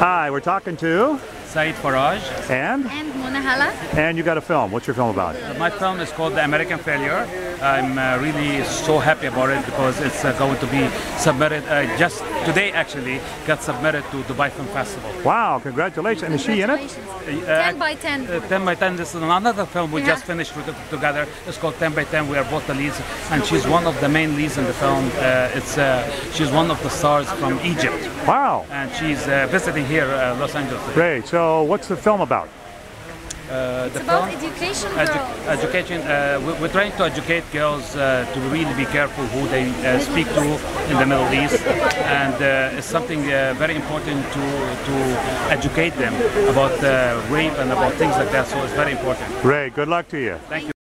Hi, we're talking to Said Faraj. And Mona Hala. And you got a film. What's your film about? My film is called The American Failure. I'm really so happy about it because it's going to be submitted just today. Actually, got submitted to Dubai Film Festival. Wow! Congratulations! And is she in it? 10 by 10. 10 by 10. This is another film we just finished together. It's called 10 by 10. We are both the leads, and she's one of the main leads in the film. She's one of the stars from Egypt. Wow! And she's visiting here, Los Angeles. Great. So, what's the film about? It's about education, education. We're trying to educate girls to really be careful who they speak to in the Middle East, and it's something very important to educate them about rape and about things like that. So it's very important. Great. Good luck to you. Thank you.